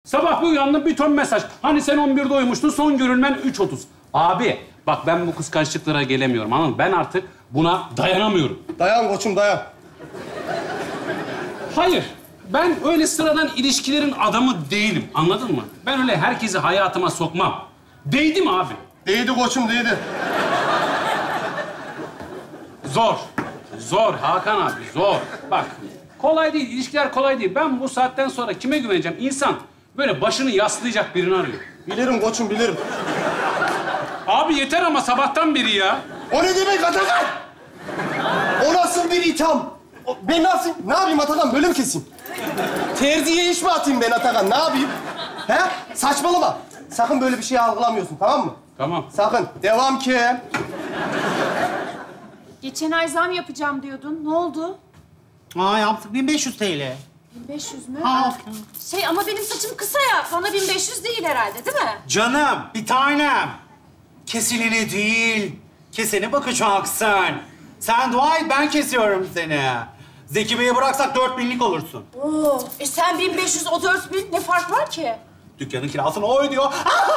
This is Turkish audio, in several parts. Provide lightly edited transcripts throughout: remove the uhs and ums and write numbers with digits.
Sabah bir uyandım, bir ton mesaj. Hani sen 11'de uyumuştun, son görülmen 3.30. Abi, bak ben bu kıskançlıklara gelemiyorum, anladın mı? Ben artık buna dayanamıyorum. Dayan koçum, dayan. Hayır, ben öyle sıradan ilişkilerin adamı değilim, anladın mı? Ben öyle herkesi hayatıma sokmam. Değdi mi abi? Değdi koçum, değdi. Zor. Zor Hakan abi, zor. Bak, kolay değil, ilişkiler kolay değil. Ben bu saatten sonra kime güveneceğim? İnsan böyle başını yaslayacak birini arıyor. Bilirim koçum, bilirim. Abi yeter ama sabahtan beri ya. O ne demek Atakan? O nasıl bir itham? Ben nasıl... Ne yapayım Atakan, böyle mi keseyim? Terziye iş mi atayım ben Atakan, ne yapayım? He? Saçmalama. Sakın böyle bir şey algılamıyorsun, tamam mı? Tamam. Sakın. Devam ki. Geçen ay zam yapacağım diyordun. Ne oldu? Yaptık 1500 TL. 1500 mü? Ha. Ama benim saçım kısa ya. Bana 1500 değil herhalde, değil mi? Canım, bir tanem. Kesileni değil, kesene bakacaksın. Sen dua et, ben kesiyorum seni. Zeki Bey'e bıraksak 4000'lik olursun. Oo, sen 1500, o 4000. Ne fark var ki? Dükkanın kirasını o ödüyor.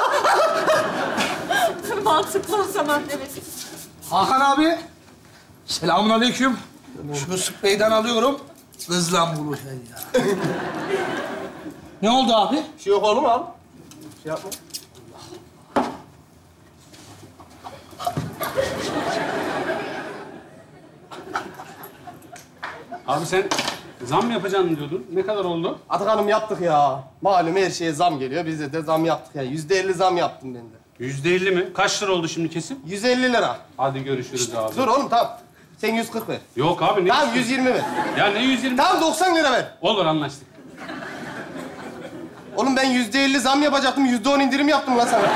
Mantıklı o zaman, evet. Hakan abi, selamünaleyküm. Şu spreyden alıyorum. Hızlan bunu sen ya. Ne oldu abi? Bir şey yok oğlum, al. Şey yapma. Abi sen zam yapacaksın diyordun. Ne kadar oldu? Atakan'ım yaptık ya. Malum her şeye zam geliyor. Biz de zam yaptık ya. %50 zam yaptım ben de. %50 mi? Kaç lira oldu şimdi kesin? 150 lira. Hadi görüşürüz abi. Dur oğlum, tamam. Sen 140 ver. Yok abi ne? Tamam 120 ver. Ya ne 120? Tamam 90 lira ver. Olur anlaştık. Oğlum ben %50 zam yapacaktım. %10 indirim yaptım lan sana.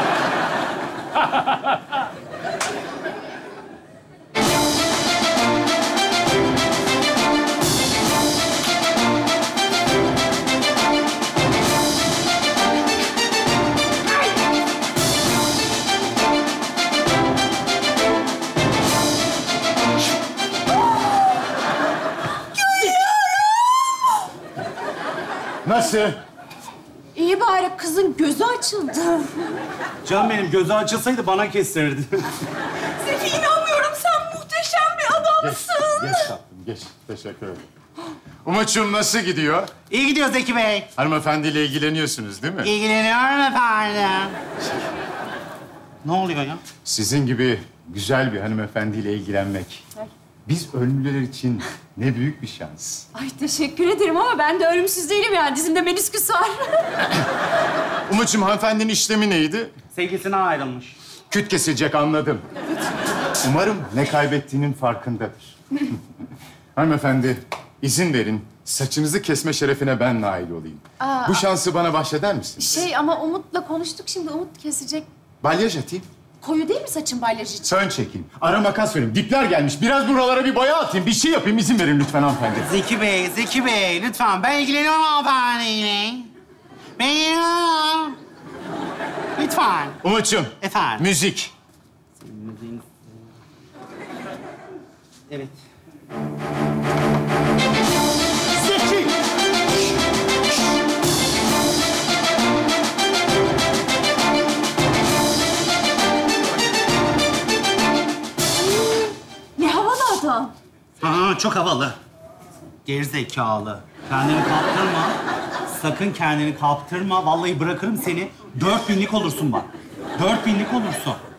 Nasıl? İyi bari kızın gözü açıldı. Canım benim, gözü açılsaydı bana kestirdi. Zeki, inanmıyorum. Sen muhteşem bir adamsın. Geç tatlım, geç. Teşekkür ederim. Umut'cum nasıl gidiyor? İyi gidiyor Zeki Bey. Hanımefendiyle ilgileniyorsunuz değil mi? İlgileniyorum efendim. Ne oluyor ya? Sizin gibi güzel bir hanımefendiyle ilgilenmek. Biz ölümlüler için ne büyük bir şans. Ay teşekkür ederim ama ben de ölümsüz değilim yani. Dizimde menisküs var. Umut'cum hanımefendinin işlemi neydi? Sevgilisine ayrılmış. Küt kesilecek anladım. Umarım ne kaybettiğinin farkındadır. Hanımefendi, izin verin. Saçınızı kesme şerefine ben nail olayım. Bu şansı bana bahşeder misiniz? Ama Umut'la konuştuk şimdi. Umut kesecek. Balyaj atayım. Koyu değil mi saçın balyaj için? Fön çekeyim. Ara makas vereyim. Dipler gelmiş. Biraz buralara bir boya atayım. Bir şey yapayım. İzin verin lütfen hanımefendi. Zeki Bey, lütfen. Ben ilgileniyorum hanımefendiyle. Ben ilgileniyorum. Lütfen. Umut'cum. Efendim? Müzik. Evet. Zeki! Ne havalı adam. Çok havalı. Gerizekalı. Kendini kaptırma. Sakın kendini kaptırma. Vallahi bırakırım seni. 4000'lik olursun bak. 4000'lik olursun.